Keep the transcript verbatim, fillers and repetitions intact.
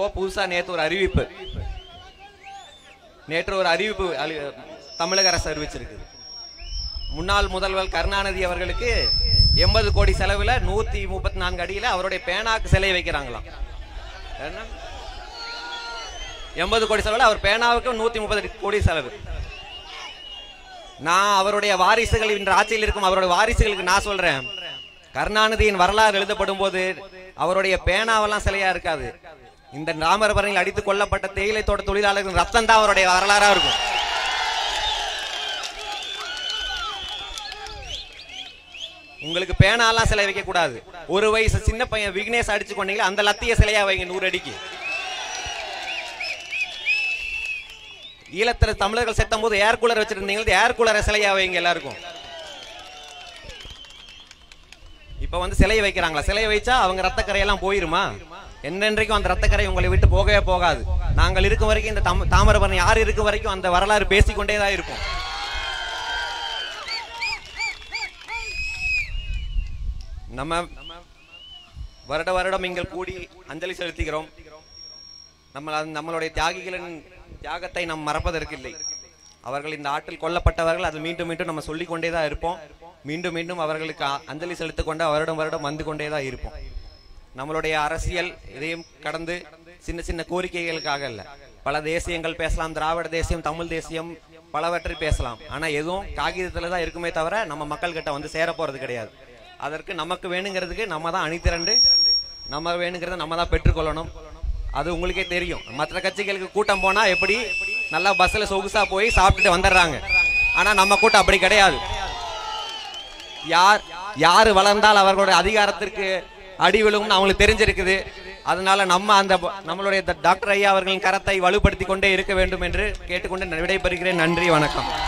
இப்போ புதுசா நேற்று ஒரு அறிவிப்பு நேற்று ஒரு அறிவிப்பு தமிழக அரசு அறிவிச்சிருக்கு. முன்னாள் முதல்வர் கருணாநிதி அவர்களுக்கு எண்பது கோடி செலவுல நூத்தி முப்பத்தி நான்கு அடியில அவருடைய பேனாக்கு சிலை வைக்கிறாங்களாம். எண்பது கோடி செலவுல அவர் பேனாவுக்கு நூத்தி முப்பது கோடி செலவு. நான் அவருடைய வாரிசுகள் இன்று ஆட்சியில் இருக்கும் அவருடைய வாரிசுகளுக்கு நான் சொல்றேன், கருணாநிதியின் வரலாறு எழுதப்படும் போது அவருடைய பேனாவெல்லாம் சிலையா இருக்காது. இந்த தாமிரபரணியில் அடித்துக் கொல்லப்பட்ட தேயிலை தோட்ட தொழிலாளர்கள் ரத்தம் தான் அவருடைய வரலாறா இருக்கும். உங்களுக்கு பேனாலாம் சிலை வைக்க கூடாது. ஒரு வயசு சின்ன பையன் விக்னேஷ் அடிச்சு கொண்டீங்களா அந்த லத்திய சிலையா வைங்க நூறு அடிக்கு. ஈழத்துல தமிழர்கள் செத்தும் போது ஏர் கூலர் வச்சிருந்தீங்க, ஏர் கூலரை சிலையா வைங்க எல்லாருக்கும். இப்ப வந்து சிலையை வைக்கிறாங்களா? சிலையை வைச்சா அவங்க ரத்தக்கரையெல்லாம் போயிருமா? என்னென்றைக்கும் அந்த ரத்தக்கரை உங்களை விட்டு போகவே போகாது. நாங்கள் இருக்கும் வரைக்கும் இந்த தாமிரபரணி யார் இருக்கும் வரைக்கும் அந்த வரலாறு பேசிக்கொண்டேதான் இருக்கும். நம்ம வருட வருடம் இங்கே கூடி அஞ்சலி செலுத்துகிறோம். நம்ம நம்மளுடைய தியாகிகளின் தியாகத்தை நாம் மறப்பதற்கு இல்லை. அவர்கள் இந்த ஆற்றில் கொல்லப்பட்டவர்கள், அது மீண்டும் மீண்டும் நம்ம சொல்லிக் கொண்டேதான் இருப்போம். மீண்டும் மீண்டும் அவர்களுக்கு அஞ்சலி செலுத்திக் கொண்டு வருடம் வருடம் வந்து கொண்டேதான் இருப்போம். நம்மளுடைய அரசியல் இதையும் கடந்து சின்ன சின்ன கோரிக்கைகளுக்காக அல்ல, பல தேசியங்கள் பேசலாம், திராவிட தேசியம், தமிழ் தேசியம், பலவற்றை பேசலாம். ஆனா எதுவும் காகிதத்துல தான் இருக்குமே தவிர நம்ம மக்கள் கிட்ட வந்து சேர போறது கிடையாது. அதற்கு நமக்கு வேணுங்கிறதுக்கு நம்ம தான் அணிதிரண்டு நம்ம வேணுங்கிறத நம்ம தான் பெற்றுக்கொள்ளணும். அது உங்களுக்கே தெரியும். மற்ற கட்சிகளுக்கு கூட்டம் போனா எப்படி நல்லா பஸ்ல சொகுசா போய் சாப்பிட்டுட்டு வந்துடுறாங்க. ஆனா நம்ம கூட்டம் அப்படி கிடையாது. யார் யாரு வளர்ந்தால் அவர்களுடைய அதிகாரத்திற்கு அடி விழும்னு அவங்களுக்கு தெரிஞ்சிருக்குது. அதனால நம்ம அந்த நம்மளுடைய டாக்டர் ஐயா அவர்களின் கரத்தை வலுப்படுத்தி கொண்டே இருக்க வேண்டும் என்று கேட்டுக்கொண்டு விடைபெறுகிறேன். நன்றி, வணக்கம்.